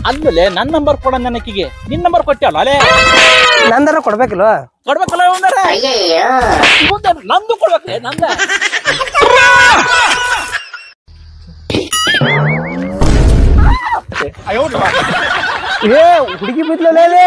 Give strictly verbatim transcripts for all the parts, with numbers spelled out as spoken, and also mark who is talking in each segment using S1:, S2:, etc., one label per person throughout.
S1: ಅಲ್ಲೇ ನನ್ನ ನಂಬರ್ ಕೊಡ ನನಕಿಗೆ ನಿನ್ ನಂಬರ್ ಕೊಟ್ಟಿಯಲ್ಲ ಅಲ್ಲೇ
S2: ನಂದರ ಕೊಡ್ಬೇಕಿಲ್ವ
S1: ಕೊಡ್ಬೇಕಲ್ಲ ನಂದು ಕೊಡ್ಬೇಕ್ರೆ ನಂದ
S2: ಏ ಹುಡುಗಿ ಬಿದ್ಲೇ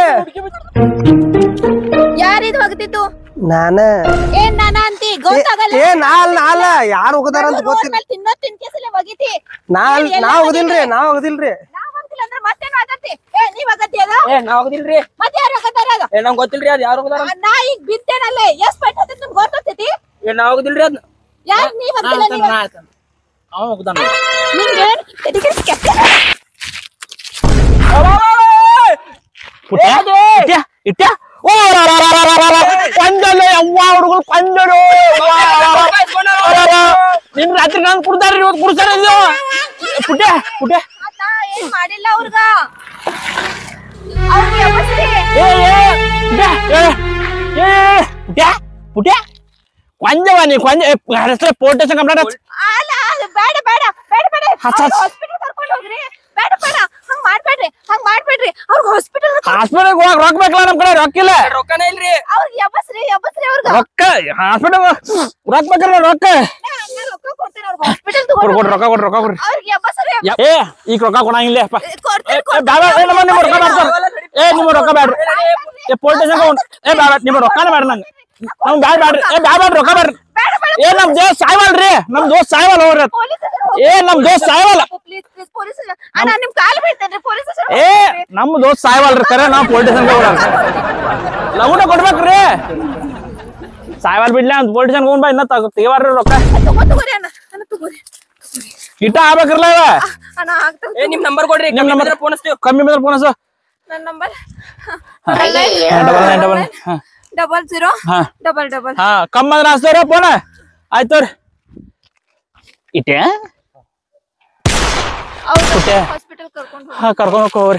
S3: ಯಾರಿದ್ ಹೋಗ್ತಿತ್ತು
S2: ನಾನ
S3: ಏನ್ ನಾನ ಅಂತಿ ಗೊತ್ತಾಗಲ್ಲ
S2: ಏ ನಾಲ್ ನಾಲ ಯಾರು ಹೋಗದಾರ ಅಂತ ಗೊತ್ತಿಲ್ಲ
S3: ತಿನ್ನೋ ತಿನ್ ಕೇಸಲೆ ಹೋಗಿತಿ
S2: ನಾಲ್ ನಾವ್ ಹೋಗದಿಲ್ರಿ ನಾವ್ ಹೋಗದಿಲ್ರಿ
S3: ನಾವ್ ಹೋಗ್ತಿಲ್ಲ ಅಂದ್ರೆ ಮತ್ತೇನು ಆಗತ್ತಿ ಏ ನೀವ್ ಆಗತ್ತಿ ಅದ
S1: ಏ ನಾವ್ ಹೋಗದಿಲ್ರಿ
S3: ಮತ್ತೆ ಯಾರು ಹೋಗತಾರ ಅದ
S1: ಏ ನಮ್ಗೆ ಗೊತ್ತಿಲ್ರಿ ಅದ್ ಯಾರು ಹೋಗದಾರ
S3: ನಾ ಈಗ ಬಿದ್ದೇನಲ್ಲೇ ಎಷ್ಟ್ ಪೈಟ್ ಹತ್ತೈತಿ ನಿಮ್ಗೆ ಗೊತ್ತೈತಿ
S1: ಏ ನಾವ್ ಹೋಗದಿಲ್ರಿ ಅದ್
S3: ಯಾಕ್ ನೀವ್ ಹೋಗ್ತಿಲ್ಲ ನೀವ್
S1: ಅವ ಹೋಗದಾನ
S3: ನಿಮ್ಗೆ ಎದಕ್ಕೆ ಕೆಟ್ಟ
S1: ಇಟ್ಟ ಓ ಕೊಂದಲೆ ಅವ್ವ ಹುಡುಗರು ಕೊಂದರು ನಿನ್ ರಾತ್ರಿ ನಾನು ಕುಡ್ದಾರ್ರಿ ಇವತ್ತು ಕುಡ್ಸಾರ ಪುಟ್ಟೆ ಪುಟ್ಟೆ
S3: ನಾ ಏನ್ ಮಾಡಿಲ್ಲ ಅವ್ರಗ ಅವ್ರಿಗೆ ಅವಶ್ಯ
S1: ಏ ಏ ಪುಟ್ಟೆ ಪುಟ್ಟೆ ಕೊಂದವ ನೀ ಕೊಂದ ಹೆಸರು ಪೋರ್ಟೇಶನ್ ಕಂಪ್ಲೇಂಟ್
S3: ಅಲ್ಲ ಅದು ಬೇಡ ಬೇಡ ಬೇಡ ಬೇಡ ಹಾಸ್ಪಿಟಲ್ ಕರ್ಕೊಂಡು ಹೋಗ್ರಿ ಬೇಡ ಬೇಡ ಹಂಗ್ ಮಾಡ್ಬೇಡ್ರಿ ಹಂಗ್ ಮಾಡ್ಬೇಡ್ರಿ ಅವ್ರಿಗೆ ಹಾಸ್ಪಿಟಲ್
S1: ಹಾಸ್ಪಿಟಲ್ ಹೋಗಕ್ ರೊಕ್ಕ ಬೇಕಲ್ಲ ನಮ್ ಕಡೆ ರೊಕ್ಕ ಇಲ್ಲ
S4: ರೊಕ್ಕನೇ ಇಲ್ರಿ
S3: ಅವ್ರಿಗೆ ಯಬ್ಬಸ್ರಿ ಯಬ್ಬಸ್ರಿ ಅವ್ರಿಗೆ
S1: ರೊಕ್ಕ ಹಾಸ್ಪಿಟಲ್ ರೊಕ್ಕ ಬೇಕಲ್ಲ ರೊಕ್ಕ
S3: ರೊಕ್ಕ ಕೊಡ್ತೇನೆ ಅವ್ರಿಗೆ ಹಾಸ್ಪಿಟಲ್
S1: ಕೊಡ್ ಕೊಡ್ ರೊಕ್ಕ ಕೊಡ್ ರೊಕ್ಕ ಕೊಡ್ರಿ
S3: ಅವ್ರಿಗೆ ಯಬ್ಬಸ್ರಿ
S1: ಏ ಈಗ ರೊಕ್ಕ ಕೊಡಂಗಿಲ್ಲ ಅಪ್ಪ
S3: ಕೊಡ್ತೇನೆ
S1: ಬೇಡ ನಿಮ್ಮ ನಿಮ್ಮ ರೊಕ್ಕ ಬೇಡ ಏ ನಿಮ್ಮ ರೊಕ್ಕ ಬೇಡ್ರಿ ಏ ಪೊಲಿಟಿಷನ್ ಏ ಬೇಡ ನಿಮ್ಮ ರೊಕ್ಕನ ಬೇಡ ನಂಗೆ ನಮ್ ಬ್ಯಾಡ ಬ್ಯಾಡ್ರಿ ಏ ಬ್ಯಾಡ ಬ್ಯಾಡ ರೊಕ್ಕ ಬೇಡ್ರಿ ಏ ನಮ್ ದೋಸ್ತ್ ಸಾಯ್ವಲ್ರಿ ನಮ್ ದೋಸ್ತ್ ಸಾಯ್ವಲ್ ಅವ್ರ ಏ ನಮ್ ದೋಸ್ತ್ ಸಾಯ್ವಲ್ಲ
S3: ಪ್ಲೀಸ್ ಪ್ಲೀಸ್ ಪೊಲೀಸ್ ಅಣ್ಣ ನಿಮ್ ಕಾಲ್ ಬೀಳ್ತೇನೆ ಪೊಲೀಸ್
S1: ಏ ನಮ್ ದೋಸ್ತ್ ಸಾಯ್ವಲ್ರಿ ಕರೆ ನಾವ್ ಪೊಲಿಟಿಷನ್ ಹೋಗ್ರ ಲಗುನ ಕೊಡ್ಬೇಕ್ರಿ ಸಾಯ್ವಲ್ ಬಿಡ್ಲಿ ಅಂತ ಪೊಲಿಟಿಷನ್ ಹೋಗ್ಬಾ ಇನ್ನ ತೆಗಿವಾರ್ರಿ ರೊಕ್ಕ
S3: ತಗೋರಿ ಅಣ್ಣ ಅಣ್ಣ ತಗೋರಿ
S1: ಇಟ್ಟ ಆಗ್ಬೇಕ್ರಲ್ಲ ಇವ
S3: ಅಣ್ಣ ಆಗ್ತದೆ
S4: ಏ ನಿಮ್ ನಂಬರ್ ಕೊಡ್ರಿ
S1: ನಿಮ್ ನಂಬರ್
S4: ಫೋನ್ ಹಚ್ತೀವಿ
S1: ಕಮ್ಮಿ ಬಂದ್ರೆ ಫೋನ್ ಹಚ್ಚು
S3: ನನ್ನ ನಂಬರ್
S1: ಡಬಲ್ ನೈನ್ ಡಬಲ್ ಹಾ
S3: ಡಬಲ್ ಜೀರೋ
S1: ಹಾ
S3: ಡಬಲ್ ಡಬಲ್
S1: ಹಾ ಕಮ್ಮ ಅಂದ್ರೆ ಹಚ್ತೇವ್ರಿ ಫೋನ್ ಆಯ್ತವ್ರಿ ಇಟ್ಟೆ
S3: ಅವ್ರು ಹಾಸ್ಪಿಟಲ್ ಕರ್ಕೊಂಡು
S1: ಹಾ ಕರ್ಕೊಂಡು ಹೋಗ್ರಿ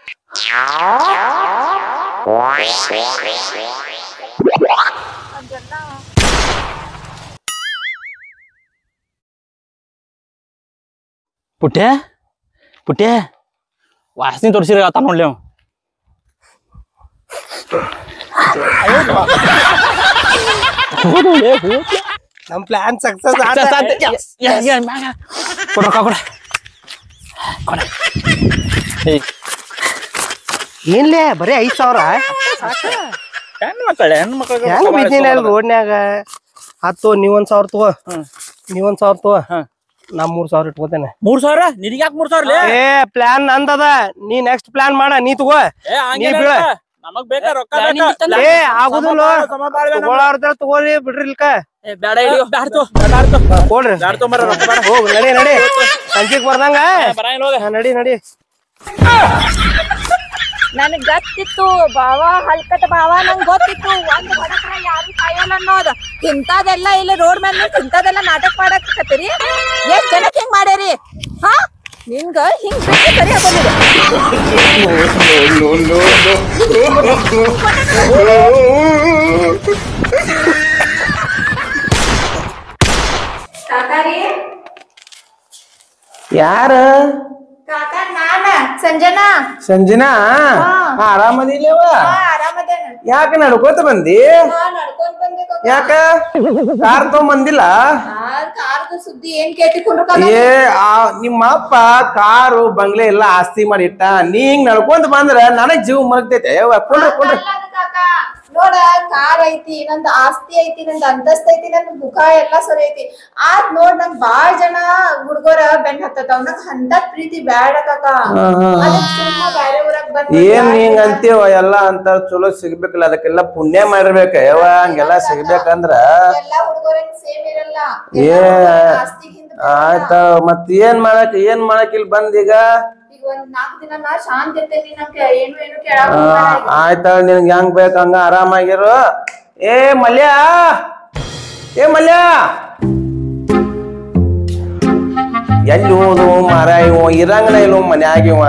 S1: ಪುಟ್ಟೆ ಪುಟ್ಟೆ ವಾಸನೆ ತೋರಿಸಿರ ಆತ ನೋಡ್ಲಿ ಅವ
S2: ನಮ್ ಪ್ಲಾನ್ ಸಕ್ಸಸ್
S1: ಕೊಡ ರೊಕ್ಕ ಕೊಡ ಕೊಡ
S2: ಏನ್ಲೇ ಬರೀ ಐದ್ ಸಾವಿರ
S1: ಹೆಣ್ಣು ಮಕ್ಕಳ ಹೆಣ್ಣು
S2: ಹೆಂಗ್ ಬಿದ್ದೀನಿ ಅಲ್ಲಿ ರೋಡ್ನ್ಯಾಗ ಹತ್ತು ನೀವೊಂದ್ ಸಾವಿರ ತಗೋ ನೀವೊಂದ್ ಸಾವಿರ ತಗೋ ನಾ ಮೂರ್ ಸಾವಿರ ಇಟ್ಕೋತೇನೆ
S1: ಮೂರ್ ಸಾವಿರ ನಿನಗೆ ಯಾಕೆ ಮೂರ್ ಸಾವಿರ
S2: ಏ ಪ್ಲಾನ್ ನಂದದ ನೀ ನೆಕ್ಸ್ಟ್ ಪ್ಲಾನ್ ಮಾಡ ನೀ ತಗೋ ನೀ ಬೀಳ
S1: ನಮಗ್ ಬೇಕಾ ರೊಕ್ಕ
S2: ಏ ಆಗುದಿಲ್ಲ ತಗೊಳ್ಳಾರ್ದ ತಗೋರಿ ಬಿಡ್ರಿ ಇಲ್ಕ
S4: ಬೇಡ ಹಿಡಿಯೋ
S2: ಕೊಡ್ರಿ ಹೋಗ್ ನಡಿ ನಡಿ ಸಂಜೆಗ್ ಬರ್ದಂಗ ನಡಿ ನಡಿ
S3: ನನಗ್ ಗೊತ್ತಿತ್ತು ಬಾವ ಹಲ್ಕಟ ಬಾವ ನಂಗ್ ಗೊತ್ತಿತ್ತು ಒಂದ್ ಹೊಡಕ್ರ ಯಾರು ಸಾಯಲ್ಲ ಅನ್ನೋದು ಇಂತದೆಲ್ಲ ಇಲ್ಲಿ ರೋಡ್ ಮೇಲೆ ಇಂತದೆಲ್ಲ ನಾಟಕ ಮಾಡಕತ್ತೀರಿ ಎಷ್ಟ್ ಜನಕ್ಕೆ ಹಿಂಗ್ ಮಾಡ್ಯಾರಿ ಹಾ ನಿನ್ಗ ಹಿಂಗ್ ಬಿಟ್ಟು ಸರಿ ಹಾಕೊಂಡಿದೆ
S2: ಯಾರ
S3: ಕಾಕಾ ನಾನ ಸಂಜನಾ
S2: ಸಂಜನಾ ಆರಾಮದಿಲ್ಲವ
S3: ಆರಾಮದೇನ
S2: ಯಾಕ ನಡ್ಕೋತ ಬಂದಿ
S3: ನಡ್ಕೊಂಡ್ ಬಂದೆ
S2: ಯಾಕ ಕಾರ್ ತಗೊಂಬಂದಿಲ್ಲ
S3: ಕಾರ್ದು ಸುದ್ದಿ ಏನ್ ಕೇಳ್ತಿಕೊಂಡ್ರು
S2: ಏ ನಿಮ್ಮ ಅಪ್ಪ ಕಾರು ಬಂಗ್ಲೆ ಎಲ್ಲ ಆಸ್ತಿ ಮಾಡಿ ಇಟ್ಟ ನೀ ಹಿಂಗ್ ನಡ್ಕೊಂತ ಬಂದ್ರ ನನಗ್ ಜೀವ ಮರಗ್ತೈತೆ ಕೊಡ್ರಿ ಕೊಡ್ರಿ
S3: ನೋಡ ಕಾರ್ ಐತಿ ನಂದ್ ಆಸ್ತಿ ಐತಿ ನಂದ್ ಅಂತಸ್ತ್ ಐತಿ ನನ್ ಮುಖ ಎಲ್ಲಾ ಸರಿ ಐತಿ ಆದ್ ನೋಡ್ ನಂಗ್ ಬಾಳ್ ಜನ ಹುಡ್ಗೋರ ಬೆನ್ ಹತ್ತತಾವ್ ನಂಗ್ ಅಂತ ಪ್ರೀತಿ ಬ್ಯಾಡ ಕಾಕ ಬ್ಯಾರೆ ಊರಾಗ ಬಂದ್
S2: ಏನ್ ಹಿಂಗ್ ಅಂತೀವ ಎಲ್ಲಾ ಅಂತ ಚಲೋ ಸಿಗ್ಬೇಕಲ್ಲ ಅದಕ್ಕೆಲ್ಲ ಪುಣ್ಯ ಮಾಡಿರ್ಬೇಕ ಯವ್ವ ಹಂಗೆಲ್ಲಾ ಸಿಗ್ಬೇಕಂದ್ರ
S3: ಎಲ್ಲಾ ಹುಡ್ಗೋರೇನ್ ಸೇಮ್ ಇರಲ್ಲ
S2: ಏ ಆಯ್ತ ಮತ್ ಏನ್ ಮಾಡಕ್ ಏನ್ ಮಾಡಕ್ ಇಲ್ಲಿ ಬಂದೀಗ
S3: ಈಗ ಒಂದ್ ನಾಲ್ಕು ದಿನ ನಾ ಶಾಂತ ಇರ್ತೇನಿ ನಂಗೆ ಏನು ಏನು ಕೇಳಕ್
S2: ಆಯ್ತ ನಿನ್ಗೆ ಹೆಂಗ್ ಬೇಕ ಹಂಗ ಆರಾಮಾಗಿರು ಏ ಮಲ್ಯ ಏ ಮಲ್ಯ ಎಲ್ಲಿ ಹೋದು ಮರ ಇವ ಇರಂಗನ ಇಲ್ವ ಮನ್ಯಾಗ ಇವ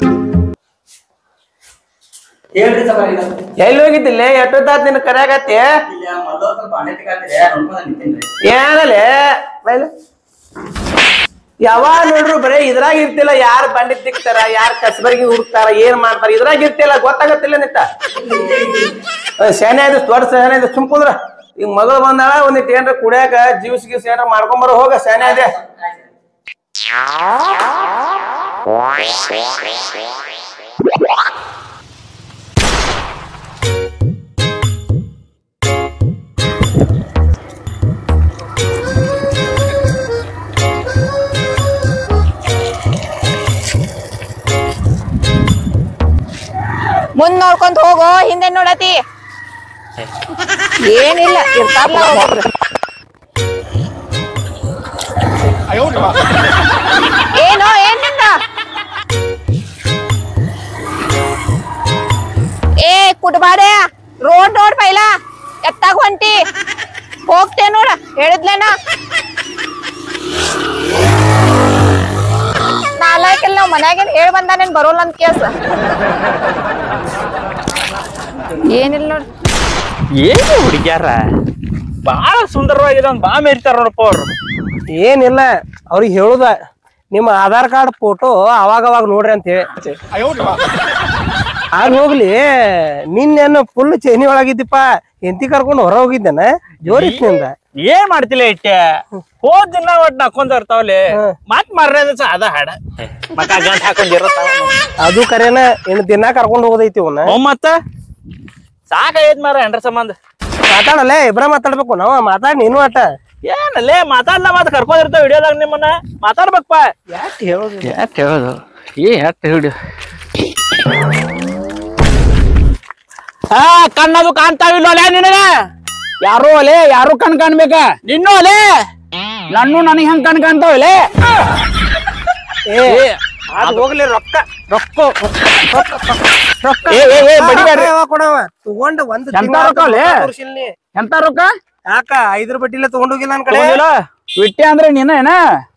S4: ಹೇಳ್ರಿ ಸರ್
S2: ಎಲ್ಲಿ ಹೋಗಿದ್ದಿಲ್ಲ ಎಷ್ಟೊತ್ತಾತ್ ನಿನ್ ಕರ್ಯಾಗತ್ತೆ ಏನಲೆ ಯಾವಾಗ ನೋಡ್ರು ಬರೇ ಇದ್ರಾಗ ಇರ್ತಿಲ್ಲ, ಯಾರ್ ಬಂಡಿ ತಿಕ್ತಾರ, ಯಾರ್ ಕಸಬರಿಗೆ ಹುಡುಕ್ತಾರ, ಏನ್ ಮಾಡ್ತಾರ, ಇದ್ರಾಗ ಇರ್ತಿಲ್ಲ, ಗೊತ್ತಾಗತ್ತಿಲ್ಲ ನಿಟ್ಟ. ಸೇನೆ ಇದು ದೊಡ್ಡ ಸೇನೆ ಇದು ಸುಮ್ಕುಂದ್ರ. ಈಗ ಮಗಳು ಬಂದಾಳ, ಒಂದಿಟ್ಟು ಏನ್ರ ಕುಡಿಯಾಕ ಜ್ಯೂಸ್ ಗೀಸ್ ಏನಾರ ಮಾಡ್ಕೊಂಬರ ಹೋಗ, ಸೇನೆ ಇದೆ.
S3: ಮುಂದ್ ನೋಡ್ಕೊಂತ ಹೋಗೋ, ಹಿಂದೆ ನೋಡತಿ. ಏನಿಲ್ಲ, ಇರ್ತಾರಲ್ಲ ಒಬ್ಬೊಬ್ರು. ಏನೋ ಏನ್ ನಿಂದ? ಏ ಕುಟ್ಬಾಡೆ, ರೋಡ್ ನೋಡ್ ಪೈಲ ಎತ್ತಾಗ ಹೊಂಟಿ ಹೋಗ್ತೇ ನೋಡ, ಹೇಳಿದ್ಲೇನ ನಾಲ್ಕಲ್ಲ ನಾವ್ ಮನ್ಯಾಗೇನ್ ಹೇಳ್ ಬಂದಾನೇನ್ ಬರೋಲ್ಲ ಅಂತ ಕೇಸ. ಏನಿಲ್ಲ ನೋಡ್.
S1: ಏನು ಹುಡುಗ್ಯಾರ ಬಾಳ ಸುಂದರವಾಗಿದೆ, ಒಂದ್ ಬಾ ಮೇರಿತಾರ ನೋಡಪ್ಪ ಅವ್ರು.
S2: ಏನಿಲ್ಲ, ಅವ್ರಿಗೆ ಹೇಳುದ ನಿಮ್ಮ ಆಧಾರ್ ಕಾರ್ಡ್ ಫೋಟೋ ಅವಾಗ ಅವಾಗ ನೋಡ್ರಿ ಅಂತ ಹೇಳಿ. ಆಗ ಹೋಗ್ಲಿ, ನಿನ್ನೇನು ಫುಲ್ ಚೈನಿ ಒಳಗಿದ್ದೀಪ, ಎಂತಿ ಕರ್ಕೊಂಡು ಹೊರ ಹೋಗಿದ್ದೇನ ಜೋರಿಸ್ನಿಂದ.
S1: ಏನ್ ಮಾಡ್ತಿಲ್ಲ ಇಟ್ಟೆ, ಹೋದ್ ದಿನ ಒಟ್ ನಕ್ಕೊಂಡ್ ಇರ್ತಾವಲ್ಲಿ, ಮತ್ ಮರ್ಯಾದ ಅದ ಹಾಡ ಮಕ್ಕ ಗಂಟ್ ಹಾಕೊಂಡಿರತ್ತಾವ.
S2: ಅದು ಕರೇನ ಇನ್ ದಿನ ಕರ್ಕೊಂಡ್ ಹೋಗೋದೈತಿ ಅವನ್ನ.
S1: ಮತ್ತ ಸಾಕಾಗೈತ್ ಮಾರ ಹೆಂಡ್ರ ಸಂಬಂಧ.
S2: ಮಾತಾಡಲ್ಲೇ, ಇಬ್ರ ಮಾತಾಡ್ಬೇಕು ನಾವ, ಮಾತಾಡ್ ನೀನು ಆಟ.
S1: ಏನಲ್ಲೇ ಮಾತಾಡ್ಲ ಮಾತ್ ಕರ್ಕೊಂಡಿರ್ತಾವ ವಿಡಿಯೋದಾಗ, ನಿಮ್ಮನ್ನ ಮಾತಾಡ್ಬೇಕಪ್ಪ.
S2: ಯಾಕೆ ಹೇಳೋದು
S1: ಯಾಕೆ ಹೇಳೋದು ಏ ಯಾಕೆ ಹಿಡಿಯೋ. ಹಾ ಕಣ್ಣದು ಕಾಣ್ತಾವಿಲ್ಲ ಅಲ್ಲೇ ನಿನಗ? ಯಾರು ಅಲೆ ಯಾರು ಕಣ್ ಕಾಣ್ಬೇಕ? ನಿನ್ನೂ ಅಲೆ ನನ್ನು ನನಗ್ ಹೆಂಗ್ ಕಣ್ ಕಾಣ್ತಾವಲೆ?
S2: ಏ ಅದ್ ಹೋಗ್ಲಿ, ರೊಕ್ಕ
S1: ರೊಕ್ಕ ರೊಕ್ಕ ಏ ಏ ಬಡಿಬ್ಯಾಡ್ರಿ
S2: ಕೊಡವ ತಗೊಂಡ ಒಂದ್
S1: ಎಂತ ರೊಕ್ಕ ಅಲೆ? ಎಂತ ರೊಕ್ಕ?
S2: ಯಾಕ ಐದ್ರ ಬಡ್ಡಿಲ್ಲ ತಗೊಂಡೋಗಿಲ್ಲ ನನ್ ಕಡೆ.
S1: ವಿಟ್ಟೆ ಅಂದ್ರೆ ನೀನ ಏನ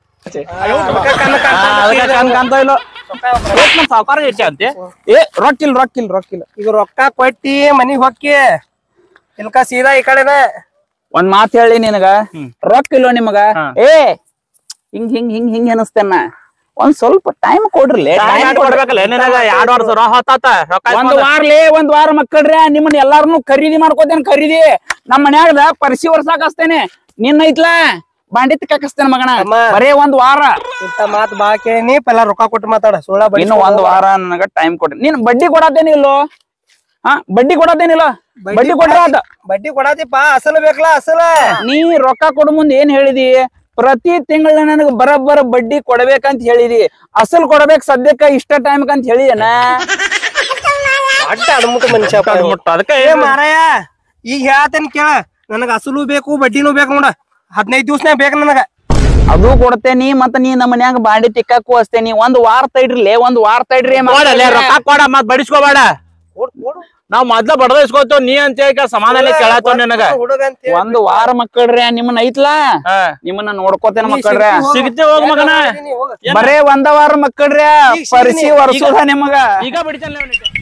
S1: ಕಣ್ ಕಾಣ್ತಾವ ಇಲ್ಲ ಸಾವುಕಾರ ಇಟ್ಟೆ ಅಂತೆ. ಏ ರೊಕ್ಕಿಲ್ ರೊಕ್ಕಿಲ್ ರೊಕ್ಕಿಲ್ಲ.
S2: ಈಗ ರೊಕ್ಕ ಕೊಟ್ಟಿ ಮನಿಗ್ ಹೊಕ್ಕಿ ಇಲ್ಕ ಸೀದಾ ಈ ಕಡೆನ.
S1: ಒಂದ್ ಮಾತ್ ಹೇಳಿ ನಿನಗ, ರೊಕ್ಕ ಇಲ್ಲೋ ನಿಮಗ? ಏ ಹಿಂಗ್ ಹಿಂಗ್ ಹಿಂಗ್ ಹಿಂಗ್ ಅನಸ್ತೇನ, ಒಂದ್ ಸ್ವಲ್ಪ ಟೈಮ್ ಕೊಡ್ರಿ.
S4: ಕೊಡ್ಬೇಕಲ್ಲ ನಿನಗ ಎರಡ್ ವರ್ಷ ಹೊತ್ತಾತ
S1: ಒಂದ್ ವಾರ್ಲಿ ಒಂದ್ ವಾರ ಮಕ್ಕಳ್ರಿ, ನಿಮ್ಮನ್ನ ಎಲ್ಲಾರನು ಖರೀದಿ ಮಾಡ್ಕೋತೇನೆ. ಖರೀದಿ ನಮ್ ಮನ್ಯಾಗದ ಪರಿಸಿ ವರ್ಷಾಕ್ ಹಸ್ತೇನೆ, ನಿನ್ನ ಐತ್ಲಾ ಬಾಂಡಿ ತಿಕ್ಕಾಕಸ್ತೇನೆ ಮಗನ. ಬರೇ ಒಂದ್ ವಾರ
S2: ಇಂತ ಮಾತ್ ಬಾ ಕೇಳಿ ಪೆಲ್ಲ ರೊಕ್ಕ ಕೊಟ್ಟು ಮಾತಾಡ. ಸುಳ್ಳ
S1: ಇನ್ನು ಒಂದ್ ವಾರ ನನಗ ಟೈಮ್ ಕೊಡ್ರಿ. ನೀನ್ ಬಡ್ಡಿ ಕೊಡತೇನಿಲ್ಲೋ? ಹಾ ಬಡ್ಡಿ ಕೊಡತೇನಿಲ್ಲ? ಬಡ್ಡಿ ಕೊಡ್ರ ಅದ
S2: ಬಡ್ಡಿ ಕೊಡತಿಪ್ಪ, ಅಸಲು ಬೇಕಲ್ಲ ಅಸಲ.
S1: ನೀ ರೊಕ್ಕ ಕೊಡ ಮುಂದ್ ಏನ್ ಹೇಳಿದಿ? ಪ್ರತಿ ತಿಂಗಳ ನನಗ ಬರಬ್ಬರ ಬಡ್ಡಿ ಕೊಡ್ಬೇಕಂತ ಹೇಳಿದಿ, ಅಸಲ್ ಕೊಡ್ಬೇಕ್ ಸದ್ಯಕ್ಕ ಇಷ್ಟ ಟೈಮ್ ಅಂತ ಹೇಳಿದೇನ?
S2: ಅಡ್ಡ ಅಡ್ಮುಟ್ ಮನುಷ್ಯ
S1: ಅದಕ್ಕ
S2: ಮಾರಾಯ. ಈಗ ಹೇಳತೇನ್ ಕೇಳ, ನನಗ ಅಸಲು ಬೇಕು ಬಡ್ಡಿನೂ ಬೇಕು ನೋಡ, ಹದಿನೈದು ದಿವ್ಸನಾಗ ಬೇಕು ನನಗ.
S1: ಅದು ಕೊಡ್ತೇನಿ, ಮತ್ತ ನೀ ನಮ್ಮ ಮನ್ಯಾಗ ಬಾಂಡಿ ತಿಕ್ಕಾಕು ಹಸ್ತೇನಿ. ಒಂದ್ ವಾರ ತೈಡ್ರಿಲೆ, ಒಂದ್ ವಾರ ತೈಡ್ರಿ.
S4: ರೊಕ್ಕ ಕೊಡ, ಮತ್ ಬಡಿಸ್ಕೋಬೇಡ. ನಾವ್ ಮೊದ್ಲ ಬಡದ ಇಸ್ಕೋತೇವ್, ನೀ ಅಂತ ಹೇಳಿ ಸಮಾಧಾನ ಕೇಳತ್ತವ ನಿನಗ.
S1: ಒಂದ್ ವಾರ ಮಕ್ಕಳ್ರಿ, ನಿಮ್ಮನ್ನ ಐತ್ಲಾ ನಿಮ್ಮನ್ನ ನೋಡ್ಕೋತೇನ ಮಕ್ಕಳ್ರಿ.
S4: ಸಿಗತ್ತೆ ಹೋಗ್ ಮಗನ.
S1: ಬರೇ ಒಂದ ವಾರ ಮಕ್ಕಳ್ರಿ, ಪರಿಸಿ ವರ್ಷದ ನಿಮಗ.
S4: ಈಗ ಬಡಿತಾನ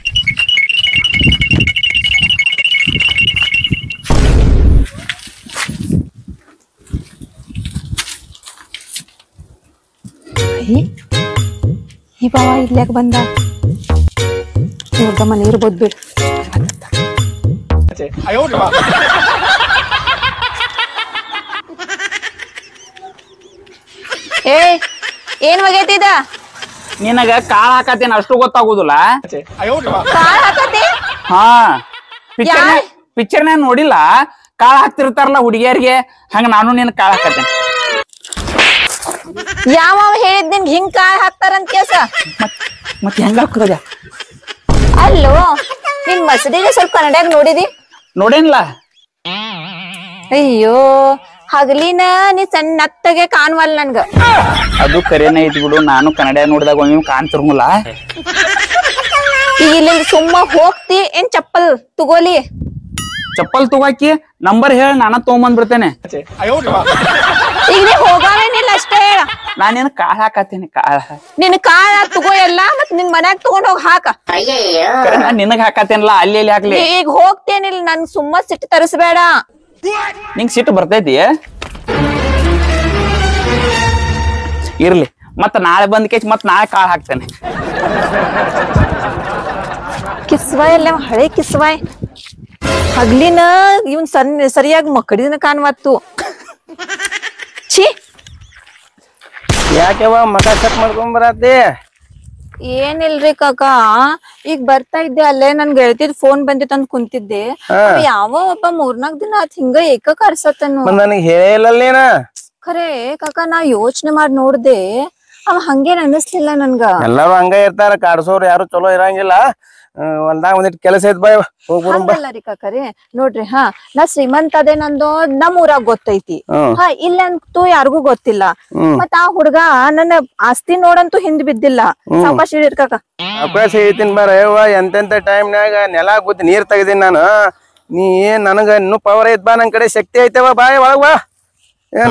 S3: ಈ ಬಾವ ಇಲ್ಯಾಕ ಬಂದ? ಇವ್ರದ ಮನೆ ಇರ್ಬೋದು ಬಿಡು. ಏ ಏನ್ ಒಗೈತಿದ?
S1: ನಿನಗ ಕಾಳ ಹಾಕತೇನ ಅಷ್ಟು ಗೊತ್ತಾಗುದಿಲ್ಲ?
S3: ಕಾಳ್ ಹಾಕತಿ?
S1: ಹಾ ಪಿಕ್ಚರ್ ಪಿಕ್ಚರ್ನ್ಯಾಗ ನೋಡಿಲ್ಲ? ಕಾಳ ಹಾಕ್ತಿರ್ತಾರಲ್ಲ ಹುಡುಗಿಯರಿಗೆ, ಹಂಗ ನಾನು ನಿನ್ ಕಾಳ ಹಾಕತೇನೆ.
S3: ಯಾವ ಹೇಳಿದ್ ನಿನ್ಗೆ ಹಿಂಗ್ ಕಾಳ್ ಹಾಕ್ತಾರಂತ ಕೇಸ?
S1: ಮತ್ ಹೆಂಗ ಹಾಕದ?
S3: ಅಲ್ಲೋ ನಿನ್ ಮಸಡಿಗೆ ಸ್ವಲ್ಪ ಕನ್ನಡಿಯಾಗ ನೋಡಿದಿ?
S1: ನೋಡೇನ್ಲ.
S3: ಅಯ್ಯೋ ಹಗಲಿನ ನೀ ಸಣ್ಣತ್ತಗೆ ಕಾಣವಲ್ ನನ್ಗ.
S1: ಅದು ಕರೆನ ಐತಿ ಬಿಡು, ನಾನು ಕನ್ನಡ ನೋಡಿದಾಗ ಒಮ್ಮೆ ಕಾಣ್ತಿರ್ಮಲ್ಲ.
S3: ಈಗ ಇಲ್ಲಿ ಸುಮ್ಮ ಹೋಗ್ತಿ ಏನ್ ಚಪ್ಪಲ್ ತಗೋಲಿ?
S1: ಚಪ್ಪಲ್ ತಗೋಕಿ ನಂಬರ್ ಹೇಳ, ನಾನ ತಗೊಂಬಂದ್ ಬಿಡ್ತೇನೆ.
S3: ಈಗ ನೀ ಹೋಗಾವೇನಿಲ್ಲ ಅಷ್ಟೇ ಹೇಳ.
S1: ನಾನೇನ್ ಕಾಳ ಹಾಕತೇನೆ. ಕಾಳ
S3: ನಿನ್ ಕಾಳ ತಗೋ ಎಲ್ಲ, ಮತ್ ನಿನ್ ಮನ್ಯಾಗ ತಗೊಂಡ್ ಹೋಗ್ ಹಾಕ.
S1: ನಿನಗ್ ಹಾಕತೇನಲ್ಲ, ಅಲ್ಲಿ ಅಲ್ಲಿ ಹಾಕ್ಲಿ.
S3: ಈಗ ಹೋಗ್ತೇನಿಲ್ಲ, ನನ್ ಸುಮ್ಮ ಸಿಟ್ಟು ತರಿಸ್ಬೇಡ.
S1: ನಿಂಗ್ ಸಿಟ್ಟು ಬರ್ತೈತಿ? ಇರ್ಲಿ ಮತ್ತ ನಾಳೆ ಬಂದ್ ಕೇಸ್ ಮತ್ ನಾಳೆ ಕಾಳು ಹಾಕ್ತೇನೆ.
S3: ಕಿಸ್ವಾಯ್ ಅಲ್ಲ ಹಳೆ ಕಿಸ್ವಾಯ್ ಹಗ್ಲಿನ ಇವನ್ ಸನ್ ಸರಿಯಾಗಿ ಮಕ್ಕಳಿನ ಕಾಣ್ವತ್ತು. ಛೀ
S2: ಯಾಕೆವ ಮಕ ಚೆಕ್ ಮಾಡ್ಕೊಂಡ್ ಬರತ್ತಿ?
S3: ಏನಿಲ್ರಿ ಕಾಕ, ಈಗ ಬರ್ತಾ ಇದ್ದೆ ಅಲ್ಲೇ ನನ್ ಗೆಳತಿದ್ ಫೋನ್ ಬಂದಿತ್ತು ಅಂತ ಕುಂತಿದ್ದೆ. ಯಾವ ಒಬ್ಬ ಮೂರ್ನಾಕ್ ದಿನ ಆತ್ ಹಿಂಗ ಏಕ ಕರ್ಸತ್ತನು.
S2: ನನಗೆ ಹೇಳಿಲ್ಲಲ್ಲೇನ?
S3: ಖರೆ ಕಾಕ, ನಾ ಯೋಚನೆ ಮಾಡಿ ನೋಡ್ದೆ, ಅವ ಹಂಗೇನ್ ಅನ್ನಿಸ್ಲಿಲ್ಲ ನನ್ಗ.
S2: ಎಲ್ಲಾರು ಹಂಗ ಇರ್ತಾರ, ಕಾಡ್ಸೋರು ಯಾರು ಚಲೋ ಇರಂಗಿಲ್ಲ. ಒಂದಾಗ ಒಂದಿಟ್ಟು ಕೆಲಸ ಐತ್ ಬಾಯ್
S3: ಹಂಗಲ್ಲರಿ ಕಾಕರಿ. ನೋಡ್ರಿ ಹಾ ನಾ ಶ್ರೀಮಂತ ಅದೇ ನಂದು ನಮ್ ಊರಾಗ ಗೊತ್ತೈತಿ. ಹಾ ಇಲ್ಲಂತೂ ಯಾರಿಗೂ ಗೊತ್ತಿಲ್ಲ. ಮತ್ ಆ ಹುಡ್ಗ ನನ್ನ ಆಸ್ತಿ ನೋಡಂತೂ ಹಿಂದ್ ಬಿದ್ದಿಲ್ಲ. ಸಾವಕಾಶ ಇಡ್ರಿ ಕಾಕ.
S2: ಅವಕಾಶ ಹೇಳ್ತೀನಿ ಬಾರ. ಎಂತೆಂತ ಟೈಮ್ನಾಗ ನೆಲ ಗೊತ್ತಿ ನೀರ್ ತೆಗ್ದೀನಿ ನಾನು. ನೀ ಏನ್ ನನಗ ಇನ್ನೂ ಪವರ್ ಐತ್ ಬಾ, ನನ್ ಕಡೆ ಶಕ್ತಿ ಐತವ, ಬಾಯ್ ಒಳಗ್ ಬಾ. ಏನು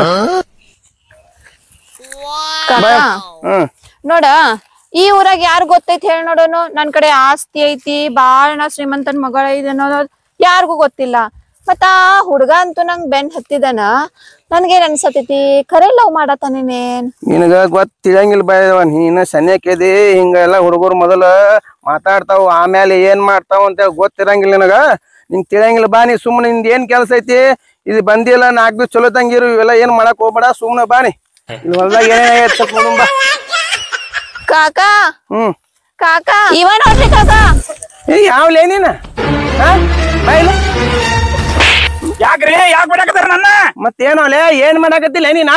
S2: ಹ್ಮ್
S3: ನೋಡ, ಈ ಊರಾಗ ಯಾರು ಗೊತ್ತೈತಿ ಹೇಳಿ ನೋಡೋನು. ನನ್ ಕಡೆ ಆಸ್ತಿ ಐತಿ, ಬಾಳ ನಾ ಶ್ರೀಮಂತನ್ ಮಗಳ ಐತಿ ಅನ್ನೋದ್ ಯಾರಿಗೂ ಗೊತ್ತಿಲ್ಲ. ಮತ್ತ ಆ ಹುಡ್ಗ ಅಂತೂ ನಂಗ್ ಬೆನ್ ಹತ್ತಿದನ. ನನ್ಗೇನ್ ಅನ್ಸತೈತಿ, ಖರೆ ಲವ್ ಮಾಡತಾನೇನೇನ್?
S2: ನಿನಗ ಗೊತ್ತ ತಿಳಿಯಂಗಿಲ್ಲ ಬಾಯವ, ನೀನ ಸನ್ಯಾಕದಿ. ಹಿಂಗ ಎಲ್ಲಾ ಹುಡುಗರು ಮೊದಲ ಮಾತಾಡ್ತಾವ, ಆಮೇಲೆ ಏನ್ ಮಾಡ್ತಾವ ಅಂತ ಗೊತ್ತಿರಂಗಿಲ್ಲ ನಿನಗ. ನಿಂಗ್ ತಿಳಿಯಂಗಿಲ್ಲ ಬಾ. ನೀ ಸುಮ್ಮನೆ ನಿಂದ ಏನ್ ಕೆಲ್ಸ ಐತಿ ಇಲ್ಲಿ ಬಂದಿಲ್ಲ, ನಾಲ್ಕು ದಿವಸ ಚಲೋ ತಂಗಿರು, ಇವೆಲ್ಲ ಏನ್ ಮಾಡಕ್ ಹೋಗ್ಬೇಡ, ಸುಮ್ಮನೆ ಬಾನಿ. ಇಲ್ಲಿ ಹೊಲ್ದಾಗ ಏನೇನಾಗೈತಿ ಸ್ವಲ್ಪ ನೋಡುಂಬ.
S3: ಕಾಕ
S2: ಹ್ಮ್
S3: ಕಾಕ ಇವ ನೋಡ್ರಿ ಕಾಕ.
S2: ಏ ಯಾವ್ಲೇ ನೀನ? ಬಾಯಿಲ್ಲ
S1: ಯಾಕ್ರಿ ಯಾಕೆ ಬಿಡಕತ್ತಾರ ನನ್ನ?
S2: ಮತ್ತೇನೋ ಲೇ, ಏನ್ ಮಾಡಾಕತ್ತಿಲ್ಲ ನೀನ?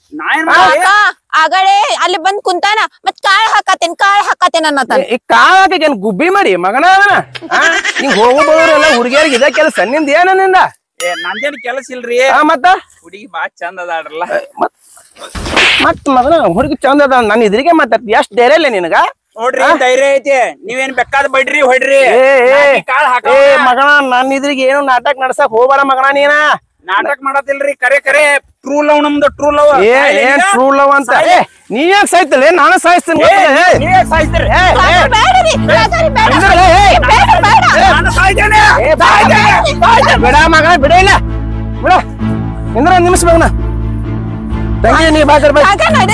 S3: ಆಗಡೆ ಅಲ್ಲಿ ಬಂದ್ ಕುಂತಾನ, ಮತ್ ಕಾಳ್ ಹಾಕತೇನ್ ಕಾಳ್ ಹಾಕತೇನ್ ಅನ್ನತಾನ.
S2: ಈ ಕಾಳಾಕ ಏನ್ ಗುಬ್ಬಿ ಮಾಡಿ ಮಗನ ಅವನ? ನಿಂಗ್ ಹೋಗ್ಬೋದ್ರ ಎಲ್ಲ ಹುಡುಗಿಯರಿಗೆ ಇದ ಕೆಲಸ ನಿಂದ ಏನ ನಿಂದ?
S1: ಏ ನಂದೇನ್ ಕೆಲಸ ಇಲ್ರಿ.
S2: ಮತ್ತ
S1: ಹುಡುಗಿ ಬಾಳ ಚಂದ ಅದಾಡ್ರಲ್ಲ.
S2: ಮತ್ ಮಗನ ಹುಡುಗಿ ಚಂದ ಅದ, ನನ್ ಇದ್ರಿಗೆ ಮಾತಾಡ್ತಿ. ಎಷ್ಟ್ ಧೈರ್ಯ ಇಲ್ಲ ನಿನಗ?
S1: ನೋಡ್ರಿ ಧೈರ್ಯ ಐತಿ, ನೀವೇನ್ ಬೇಕಾದ ಬಡ್ರಿ ಹೊಡ್ರಿ. ಕಾಳ್ ಹಾಕ
S2: ಮಗನ, ನನ್ ಇದ್ರಿಗೆ ಏನು ನಾಟಕ ನಡ್ಸಕ್ ಹೋಗ್ಬೇಡ ಮಗನ. ನೀನ
S1: ನಾಟಕ ಮಾಡತಿಲ್ರಿ, ಕರೆ ಕರೆ ಟ್ರೂ ಲವ್ ನಮ್ದು ಟ್ರೂ ಲವ್.
S2: ಏನ್ ಟ್ರೂ ಲವ್ ಅಂತ? ನೀ ಯಾಕೆ ಸಾಯ್ತಲ್ಲ? ನಾನು ಸಾಯಿಸ್ತೀನಿ.
S1: ನೀವೇ ಸಾಯ್ತೀರಿ.
S2: ಬಿಡ ಮಗ, ಬಿಡ ಇಲ್ಲ ಬಿಡ. ಇಂದ್ರ ನಿಮಿಷ ಮಗನ ತಂಗಿ, ನೀ ಬಾಕರ್ ಬಾ.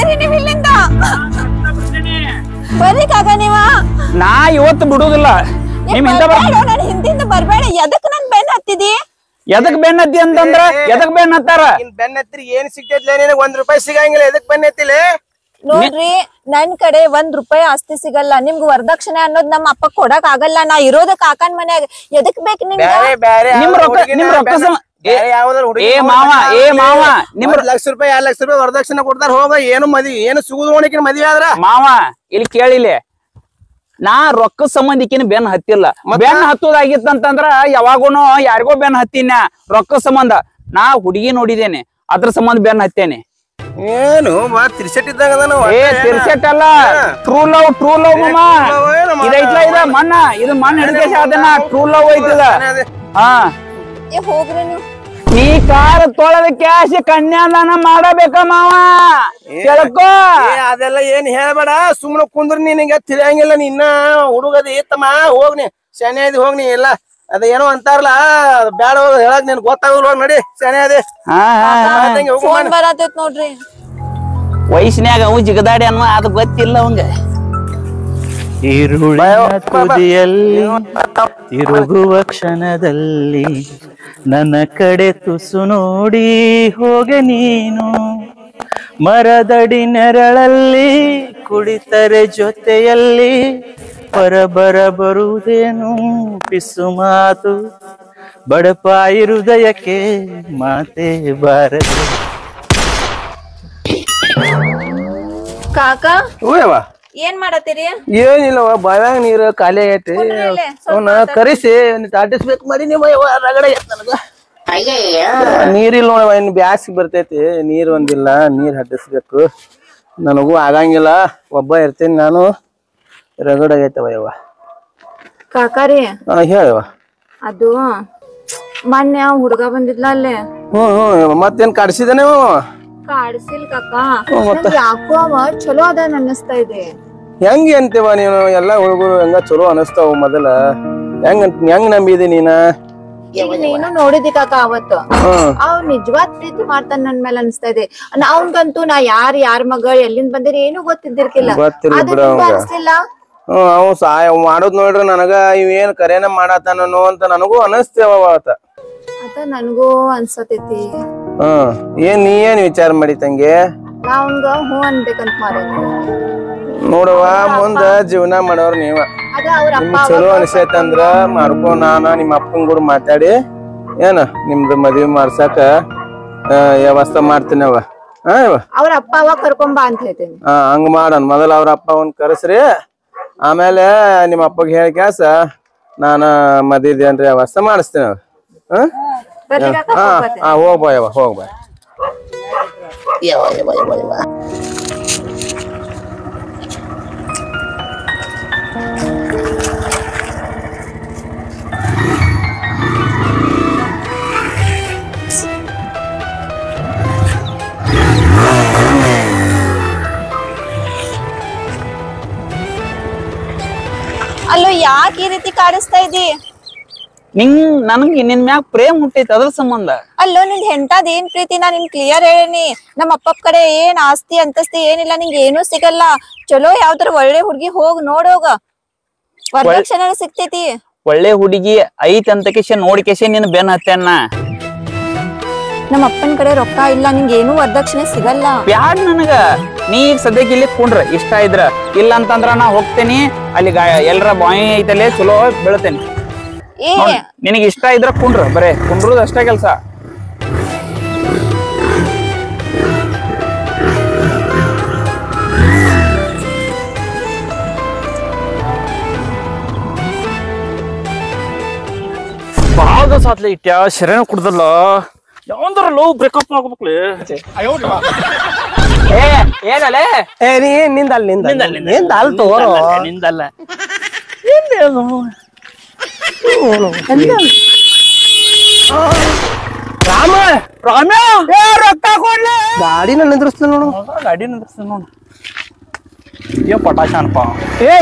S3: ಬರ್ರಿ ಕಾಕ ನೀವ.
S1: ನಾ ಇವತ್ತು ಬಿಡುದಿಲ್ಲ. ನಿಮ್ ಹಿಂದ
S3: ಹಿಂದಿಂದ ಬರ್ಬೇಡ. ಎದಕ್ ನನ್ ಬೆನ್ ಹತ್ತಿದಿ?
S1: ಎದಕ್ ಬೆನ್ ಹತ್ತಿ ಅಂತಂದ್ರ ಎದಕ್ ಬೆನ್ ಹತ್ತಾರ?
S2: ಬೆನ್ ಹತ್ತಿರಿ ಏನ್ ಸಿಗ್ತೈತ್ಲ ನಿನಗ? ಒಂದ್ ರೂಪಾಯಿ ಸಿಗಂಗಿಲ್ಲ. ಎದಕ್ ಬೆನ್ ಹತ್ತಿಲೆ?
S3: ನೋಡ್ರಿ, ನನ್ ಕಡೆ ಒಂದ್ ರೂಪಾಯಿ ಆಸ್ತಿ ಸಿಗಲ್ಲ. ನಿಮ್ಗ ವರದಕ್ಷಿಣೆ ಅನ್ನೋದ್ ನಮ್ಮ ಅಪ್ಪ ಕೊಡಕ್ ಆಗಲ್ಲ. ನಾ ಇರೋದ ಕಾಕನ್ ಮನ್ಯಾಗ. ಎದಕ್ ಬೇಕ್ ನಿಮ್ಗ?
S1: ನಿಮ್ ರೊಕ್ಕ ನಿಮ್ ರೊಕ್ಕ ಏ ಮಾವ ಏ ಮಾವ ನಿಮ್
S2: ಲಕ್ಷ ರೂಪಾಯಿ ಎರಡ್ ಲಕ್ಷ ರೂಪಾಯಿ ವರದಕ್ಷಿಣೆ ಕೊಡ್ತಾರ. ಹೋಗ ಏನು ಮದ್ವಿ ಏನು ಸಿಗುದು ನೋಡಿಕಿನ ಮದ್ವಿ ಆದ್ರ
S1: ಮಾವ ಇಲ್ಲಿ ಕೇಳಿಲೆ. ನಾ ರೊಕ್ಕ ಸಂಬಂಧಿಕಿನ ಬೆನ್ ಹತ್ತಿಲ್ಲ. ಬೆನ್ ಹತ್ತೋದಾಗಿತ್ತಂತಂದ್ರ ಯಾವಾಗೂನು ಯಾರಿಗೋ ಬೆನ್ ಹತ್ತಿನ ರೊಕ್ಕ ಸಂಬಂಧ. ನಾ ಹುಡುಗಿ ನೋಡಿದೇನೆ, ಅದ್ರ ಸಂಬಂಧ ಬೆನ್ ಹತ್ತೇನೆ.
S2: ಏನು ತಿರ್ಸೆಟ್ ಇದ್ದಂಗ
S1: ಏ ತಿರ್ಸೆಟ್ ಅಲ್ಲ, ಟ್ರೂ ಲವ್. ಟ್ರೂ ಲವ್ ಮಾಮ ಇದೈತ್ಲ, ಇದ ಮಣ್ಣ ಇದು ಮಣ್ಣ ಹಿಡಿದೇಶ ಅದನ್ನ ಟ್ರೂ ಲವ್ ಐತದ. ಹಾ
S3: ಹೋಗ್ರಿ ನೀವು.
S1: ನೀ ಕಾರ ತೊಳೆದ ಕ್ಯಾಶ್ ಕನ್ಯಾದಾನ ಮಾಡಬೇಕ ಮಾವ, ಕೇಳಕೋ.
S2: ಅದೆಲ್ಲ ಏನ್ ಹೇಳ್ಬೇಡ, ಸುಮ್ನೆ ಕುಂದ್ರ. ನಿನಗೆ ತಿಳಿಯಂಗಿಲ್ಲ. ನಿನ್ನ ಹುಡುಗದ ಏತಮ್ಮ, ಹೋಗ್ನಿ ಶನಿ ಅದಿ ಹೋಗ್ನಿ. ಎಲ್ಲ ಅದ ಏನೋ ಅಂತಾರಲ್ಲ, ಬ್ಯಾಡ ಹೇಳಕ್ ನಿನ್ ಗೊತ್ತಾಗಲ್ಲ. ನಡಿ ಶನಿ ಅದೇ
S3: ಫೋನ್ ಬರತೈತ್ ನೋಡ್ರಿ.
S1: ವಯಸ್ಸಿನ್ಯಾಗ ಅವು ಜಿಗದಾಡಿ ಅನ್ನೋ ಅದು ಗೊತ್ತಿಲ್ಲ ಅವಂಗ.
S4: ಈರುಳಿನ ತುದಿಯಲ್ಲಿ ತಿರುಗುವ ಕ್ಷಣದಲ್ಲಿ ನನ್ನ ಕಡೆ ತುಸು ನೋಡಿ ಹೋಗೆ ನೀನು. ಮರದಡಿ ನೆರಳಲ್ಲಿ ಕುಳಿತರೆ ಜೊತೆಯಲ್ಲಿ ಹೊರಬರ ಬರುವುದೇನು ಪಿಸು ಮಾತು. ಬಡಪಾಯಿ ಹೃದಯಕ್ಕೆ ಮಾತೆ ಬಾರದು.
S3: ಕಾಕ
S2: ಹೂಯವ್ವ,
S3: ಏನ್ ಮಾಡತ್ತೀರಿ?
S2: ಏನಿಲ್ಲವ, ಬಾವ್ಯಾಗ ನೀರು ಖಾಲಿ ಆಗೈತಿ. ಅವನ್ನ ಕರಿಸಿ ತಾಟಿಸ್ಬೇಕು ಮಾಡಿ ನೀವು ರಗಡ ನನಗ ನೀರಿಲ್ಲ ನೋಡವ. ಇನ್ ಬ್ಯಾಸಿಗೆ ಬರ್ತೈತಿ, ನೀರ್ ಒಂದಿಲ್ಲ. ನೀರ್ ಹಡ್ಡಿಸ್ಬೇಕು. ನನಗೂ ಆಗಂಗಿಲ್ಲ, ಒಬ್ಬ ಇರ್ತೇನಿ ನಾನು. ರಗಡ ಆಗೈತವ ಯವ್ವ.
S3: ಕಾಕಾರಿ
S2: ಹೇಳವ.
S3: ಅದು ಮೊನ್ನೆ ಹುಡುಗ ಬಂದಿದ್ಲ ಅಲ್ಲೇ.
S2: ಹ್ಮ್ ಹ್ಮ್ ಮತ್ತೇನ್ ಕಾಡ್ಸಿದಾನೆ?
S3: ಕಾಡ್ಸಿಲ್ ಕಾಕ, ಯಾಕೋ ಅವ ಚಲೋ ಅದ ಅನ್ನಿಸ್ತಾ ಇದೆ.
S2: ಹೆಂಗ ಅಂತೀವ ನೀನು? ಎಲ್ಲಾ ಹುಡುಗರು ಹೆಂಗ ಚಲೋ ಅನಸ್ತಾವ ಮೊದಲ. ಹೆಂಗ ಹೆಂಗ್ ನಂಬಿದಿ ನೀನ?
S3: ಈಗ ನೀನು ನೋಡಿದಿ ಕಾಕ ಅವತ್ತು
S2: ಹ್ಮ್
S3: ಅವ್ ನಿಜವಾದ ಪ್ರೀತಿ ಮಾಡ್ತಾನ ನನ್ ಮೇಲೆ ಅನ್ಸ್ತಾ ಇದೆ. ಅವನ್ಗಂತೂ ನಾ ಯಾರ್ ಯಾರ ಮಗ ಎಲ್ಲಿಂದ ಬಂದಿರಿ ಏನು ಗೊತ್ತಿದ್ದಿರ್ಕಿಲ್ಲ.
S2: ಗೊತ್ತಿಲ್ಲ
S3: ಅದು
S2: ಬಿಡು
S3: ನಿಮ್ಗೂ
S2: ಅವಂಗ.
S3: ಅನ್ಸ್ಲಿಲ್ಲ?
S2: ಹ್ಮ್ ಅವ್ ಸಹಾಯ ಮಾಡೋದ್ ನೋಡ್ರಿ ನನಗ ಇವೇನ್ ಕರೇನ ಮಾಡತಾನೋ ಅಂತ ನನಗೂ ಅನಸ್ತೇವ ಆತ.
S3: ಅದ ನನ್ಗೂ ಅನ್ಸತೈತಿ.
S2: ಹ್ಮ್ ಏನ್ ನೀ ಏನ್ ವಿಚಾರ ಮಾಡಿ ತಂಗಿ?
S3: ನಾ ಅವ್ನ್ಗ ಹೂ ಅನ್ಬೇಕಂತ ಮಾಡೋದು.
S2: ನೋಡವ ಮುಂದ ಜೀವನ ಮಾಡೋರ್ ನೀವ.
S3: ಅದ ಅವ್ರ
S2: ನಿಮ್ಗ್
S3: ಅಪ್ಪ
S2: ಚಲೋ ಅನಿಸೈತಂದ್ರ ಮಾಡ್ಕೊ. ನಾನ ನಿಮ್ಮ ಅಪ್ಪನ್ ಕೂಡ ಮಾತಾಡಿ ಏನ ನಿಮ್ದು ಮದ್ವಿ ಮಾಡ್ಸಕ ವ್ಯವಸ್ಥೆ ಮಾಡ್ತೀನವ. ಹಾ
S3: ಅವ್ರ ಅಪ್ಪ ಅವಾಗ ಕರ್ಕೊಂಬ ಅಂತ ಹೇಳ್ತೇನೆ.
S2: ಹಾ ಹಂಗ ಮಾಡನ್. ಮೊದಲ ಅವ್ರ ಅಪ್ಪ ಅವನ್ ಕರೆಸ್ರಿ, ಆಮೇಲೆ ನಿಮ್ಮ ಅಪ್ಪಗ್ ಹೇಳಿ ಕ್ಯಾಸ ನಾನ ಮದ್ವಿದ್ ಏನ್ರಿ ವ್ಯವಸ್ಥೆ ಮಾಡಿಸ್ತೇನೆ. ಹಾ ಹಾ ಹಾ ಹೋಗ್ಬಾ ಯವ್ವ ಹೋಗ್ಬಾ.
S3: ಅಲ್ಲೋ ಯಾಕೆ ಈ ರೀತಿ ಕಾಡಿಸ್ತಾ ಇದ್ದಿ?
S5: ನಿಂಗ್ ನನ್ಗೆ ನಿನ್ ಮ್ಯಾಗ ಪ್ರೇಮ್ ಹುಟ್ಟೈತಿ ಅದ್ರ ಸಂಬಂಧ.
S3: ಅಲ್ಲೋ ನಿನ್ ಹೆಂಡದ ಏನ್ ಪ್ರೀತಿ ನಾ ನಿನ್ ಕ್ಲಿಯರ್ ಹೇಳೇನಿ. ನಮ್ಮ ಅಪ್ಪಪ್ ಕಡೆ ಏನ್ ಆಸ್ತಿ ಅಂತಸ್ತಿ ಏನಿಲ್ಲ, ನಿಂಗೆ ಏನೂ ಸಿಗಲ್ಲ. ಚಲೋ ಯಾವ್ದಾರ ಒಳ್ಳೆ ಹುಡ್ಗಿ ಹೋಗ್ ನೋಡೋಗ, ವರದಕ್ಷಿಣೆ ಸಿಗ್ತೈತಿ.
S5: ಒಳ್ಳೆ ಹುಡುಗಿ ಐತ್ ಅಂತ ಕೇಶ ನೋಡಿ ಕೇಶ ನಿನ್ ಬೆನ್ ಹತ್ತೇನ.
S3: ನಮ್ಮ ಅಪ್ಪನ ಕಡೆ ರೊಕ್ಕ ಇಲ್ಲ, ನಿಂಗೆ ಏನೂ ವರದಕ್ಷಿಣೆ ಸಿಗಲ್ಲ.
S5: ಬ್ಯಾಡ್ ನನಗ. ನೀ ಈಗ ಸದ್ಯಕ್ಕೆ ಇಲ್ಲಿ ಕುಂಡ್ರ ಇಷ್ಟ ಇದ್ರ, ಇಲ್ಲ ಅಂತಂದ್ರ ನಾ ಹೋಗ್ತೇನಿ ಅಲ್ಲಿ ಎಲ್ರ ಬಾಯಿ ಐತಲ್ಲೇ ಚಲೋ ಬೀಳ್ತೇನಿ.
S3: ಏ
S5: ನಿನಗೆ ಇಷ್ಟ ಇದ್ರ ಕುಂಡ್ರ, ಬರೇ ಕುಂಡ್ರದ್ ಅಷ್ಟೇ ಕೆಲ್ಸ.
S1: ಬಾಳ ಸಾತ್ಲೆ ಇಟ್ಟ್ಯಾ ಶರೀರ ಕುಡ್ದಲ್ಲ ಯಾವಂದ್ರ ಲವ್ ಬ್ರೇಕಪ್ ಆಗ್ಬೇಕ್ಲಿ.
S5: ಏ ಏನಲ್ಲೇ
S2: ಏ ನೀ ನಿಂದಲ್ ನಿಂದಲ್ ನಿಂದಲ್ ತೋರೋ
S1: ನಿಂದಲ್ಲ.
S2: ರಾಮ
S1: ರಾಮ್ಯ
S2: ರೊಕ್ಕ ಕೊಡ್ಲಿ. ಗಾಡಿನ ನಿಂದ್ರಿಸ್ತ ನೋಡು.
S1: ಗಾಡಿ ನಿಂದ್ರಸ್ತ ನೋಡು. ಏ ಪಟಾಶ ಅನ್ಪ
S2: ಏ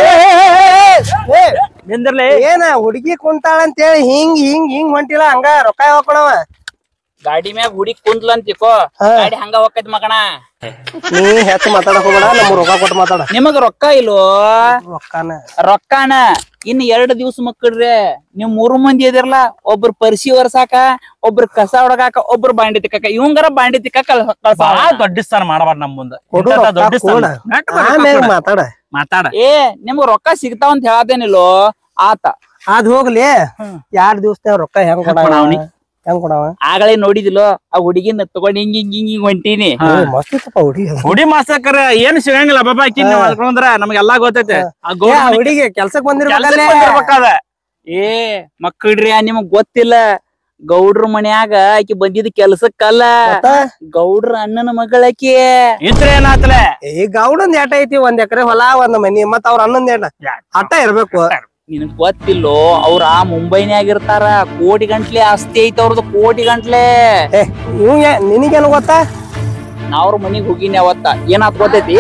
S1: ನಿಂದ್ರಲೇ.
S2: ಏನ ಹುಡುಗಿ ಕುಂತಾಳ ಅಂತೇಳಿ ಹಿಂಗ್ ಹಿಂಗ್ ಹಿಂಗ್ ಹೊಂಟಿಲ್ಲ, ಹಂಗ ರೊಕ್ಕ ಹಾಕೊಣವ.
S5: ಗಾಡಿ ಮ್ಯಾಗ ಹುಡಿ ಕುಂದ್ಲ ಅಂತಿಕೋ, ಗಾಡಿ ಹಂಗ ಹೋಗೈತಿ ಮಗಣ.
S2: ನೀ ಹೆಚ್ಚು ಮಾತಾಡಕ್ ಹೋಗ್ಬೇಡ, ನಮ್ ರೊಕ್ಕ ಕೊಟ್ಟು ಮಾತಾಡ.
S5: ನಿಮಗ ರೊಕ್ಕ ಇಲ್ವೋ?
S2: ರೊಕ್ಕನ
S5: ರೊಕ್ಕಾನ ಇನ್ ಎರಡ್ ದಿವ್ಸ ಮಕ್ಕಳ್ರೆ ನೀವ್ ಮೂರು ಮಂದಿ ಇದಿರಲ್ಲ, ಒಬ್ರು ಪರಿಸಿ ವರ್ಸಾಕ, ಒಬ್ರು ಕಸ ಹೊಡಗಾಕ, ಒಬ್ರು ಬಾಂಡಿ ತಿಕ್ಕಾಕ. ಇವಂಗಾರ ಬಾಂಡಿ ತಿಕ್ಕಾಕ
S1: ಬಾಳ ದೊಡ್ಡ ಸ್ಥಾನ ಮಾಡಬಾರ್ದು ನಮ್ ಮುಂದ.
S2: ಕೊಡು ರೊಕ್ಕ
S1: ದೊಡ್ಡ
S2: ಕೊಡ. ಆಮ್ಯಾಗ ಮಾತಾಡ.
S1: ಮಾತಾಡ.
S5: ಏ ನಿಮ್ಗ ರೊಕ್ಕ ಸಿಗ್ತಾವ ಅಂತ ಹೇಳ್ತೇನಿಲ್ಲೋ ಆತ.
S2: ಅದ್ ಹೋಗ್ಲಿ, ಎರಡ್ ದಿವಸ ರೊಕ್ಕ ಹೆಂಗ್ ಕೊಡವ? ಹೆಂಗ್ ಕೊಡವ?
S5: ಆಗಲೇ ನೋಡಿದಿಲ್ಲೋ ಆ ಹುಡುಗಿನ ತಗೊಂಡ್ ಹಿಂಗ್ ಹಿಂಗ್ ಹಿಂಗ್ ಹಿಂಗ್ ಹೊಂಟೀನಿ.
S2: ಮಸ್ತ್ ಇತ್ತಪ್ಪ ಹುಡುಗಿ.
S1: ಹುಡಿ ಮಾಸಕರ ಏನ್ ಸಿಗಂಗಿಲ್ಲ ಬಾಬಾ. ಆಕಿ ನೀವ್ ಅನ್ಕೊಂಡ್ರ ನಮ್ಗೆಲ್ಲಾ ಗೊತ್ತೈತೆ. ಆ
S2: ಏ,
S1: ಗೌಡ
S2: ಆ ಹುಡುಗಿ ಕೆಲ್ಸಕ್ ಬಂದಿರ್ಬೇಕಲ್ಲೇ.
S1: ಬಂದಿರ್ಬೇಕಾದ.
S5: ಏ ಮಕ್ಕಳ್ರಿ ನಿಮಗ್ ಗೊತ್ತಿಲ್ಲ, ಗೌಡ್ರ ಮನ್ಯಾಗ ಆಕಿ ಬಂದಿದ್ ಕೆಲ್ಸಕ್ಕಲ್ಲ, ಗೌಡ್ರ ಅಣ್ಣನ ಮಗಳಾಕಿ.
S1: ಇಂತ್ರ ಏನಾತಲೆ?
S2: ಈ ಗೌಡನ್ ಎಟ ಐತಿ? ಒಂದ್ ಎಕರೆ ಹೊಲ, ಒಂದ್ ಮನಿ, ಮತ್ ಅವ್ರ ಅಣ್ಣಂದ್ ಎಟ ಅಟ್ಟ ಇರ್ಬೇಕು.
S5: ನಿನಗ್ ಗೊತ್ತಿಲ್ಲೋ, ಅವ್ರ ಮುಂಬೈನ್ಯಾಗ ಇರ್ತಾರ. ಕೋಟಿ ಗಂಟ್ಲೆ ಆಸ್ತಿ ಐತಿ ಅವ್ರದ್ದು, ಕೋಟಿ ಗಂಟ್ಲೆ.
S2: ಏ ಇವ್ ನಿನಗೇನು ಗೊತ್ತಾ?
S5: ನಾವ್ರ ಮನಿಗ್ ಹೋಗಿನಿ ಅವತ್ತ. ಏನಾತ್ ಗೊತ್ತೈತಿ?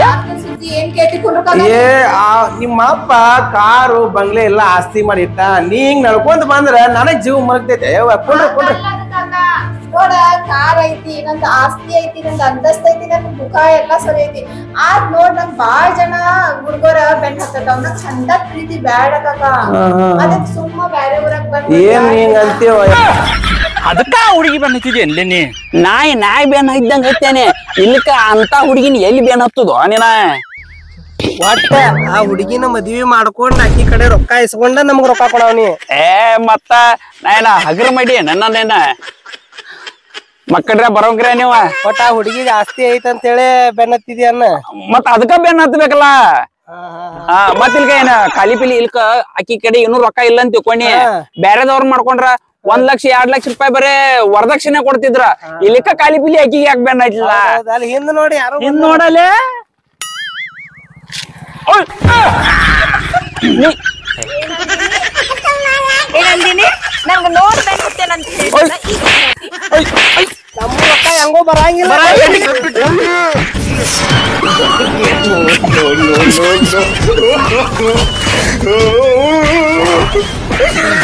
S2: ಏ ಆ ನಿಮ್ಮ ಅಪ್ಪ ಕಾರು ಬಂಗ್ಲೆ ಎಲ್ಲಾ ಆಸ್ತಿ ಮಾಡಿಟ್ಟ. ನೀ ಹಿಂಗ್ ನಡ್ಕೊಂಡ್ ಬಂದ್ರ ನನಗ್ ಜೀವ ಮರಗ್ತೈತೆ. ಕುಂಡ್ರಿ ಕುಂಡ್ರಿ.
S3: ನೋಡ, ಕಾರ್ ಐತಿ, ನಂದ್ ಆಸ್ತಿ ಐತಿ, ನಂದ್ ಅಂತಸ್ತ ಐತಿ, ನನ್ ಮುಖ ಎಲ್ಲಾ ಸರಿ ಐತಿ. ಆದ್ ನೋಡ್ ನಂಗ್ ಬಾಳ್ ಜನ ಹುಡ್ಗೋರ ಬೆನ್ ಹತ್ತತಾವ್. ನಂಗ್ ಚಂದ ಪ್ರೀತಿ ಬ್ಯಾಡ ಕಾಕ. ಅದಕ್ ಸುಮ್ಮ ಬ್ಯಾರೆ ಊರಾಗ್ ಬಂದ್
S2: ಏನ್ ಹಿಂಗ್ ಅಂತೀವ?
S1: ಅದಕ್ಕ ಹುಡುಗಿ ಬಂದಿದ್ದೆ ಎಲ್ಲಿ ನೀ?
S5: ನಾಯಿ ನಾಯಿ ಬೇನ್ ಇದ್ದಂಗ ಹತ್ತೇನೆ. ಇಲ್ಕ ಅಂತ ಹುಡುಗಿನ ಎಲ್ಲಿ ಬೇನ್ ಹತ್ತದೋ ನೀನ?
S2: ಒಟ್ಟ ಆ ಹುಡುಗಿನ ಮದ್ವಿ ಮಾಡ್ಕೊಂಡ್ ಅಕ್ಕಿ ಕಡೆ ರೊಕ್ಕ ಇಸ್ಕೊಂಡ ನಮ್ಗ ರೊಕ್ಕ ಕೊಡವನಿ.
S5: ಏ ಮತ್ತ ನಾಯನ ಹಗರ ಮಾಡಿ ನನ್ನೇನ ಮಕ್ಕಳ್ರೆ ಬರೋಂಗ್ರೆ ನೀವ.
S2: ಒಟ್ಟ ಆ ಹುಡುಗಿಗೆ ಆಸ್ತಿ ಐತ್ ಅಂತೇಳಿ ಬೆನ್ನತ್ತಿದ್ಯ ಅನ್ನ.
S5: ಮತ್ತ ಅದಕ್ಕ ಬೇನ್ ಹತ್ಬೇಕಲ್ಲ. ಹಾ ಮತ್ ಇಲ್ಕ ಏನ ಖಾಲಿ ಪಿಲಿ ಇಲ್ಕ ಅಕ್ಕಿ ಕಡೆ ಇನ್ನೂ ರೊಕ್ಕ ಇಲ್ಲ ಅಂತ ತಿಳ್ಕೊಂಡಿ ಬ್ಯಾರೆದವ್ರ ಮಾಡ್ಕೊಂಡ್ರ ಒಂದ್ ಲಕ್ಷ ಎರಡ್ ಲಕ್ಷ ರೂಪಾಯಿ ಬರೇ ವರದಕ್ಷಿಣೆ ಕೊಡ್ತಿದ್ರ. ಇಲ್ಲಿಕ ಖಾಲಿ ಪಿಲಿ ಅಕ್ಕಿಗೆ ಯಾಕೆ ಬೇನ್ ಹತ್ತಿಲ್ಲ?
S2: ಅಲ್ಲಿ ಹಿಂದ್ ನೋಡಿ ಯಾರು
S1: ಹಿಂದ್ ನೋಡಲೆ.
S3: ಏನಂದಿನಿ? ನಂಗ್ ನೋಡ್ ಬೆನ್ ಹತ್ತೇನಂತ ಹೇಳಿದ್ನ, ಈಗ
S2: ನಮ್ಮ ರೊಕ್ಕ ಹೆಂಗೋ ಬರಂಗಿಲ್ಲ.
S6: no, no, no, no.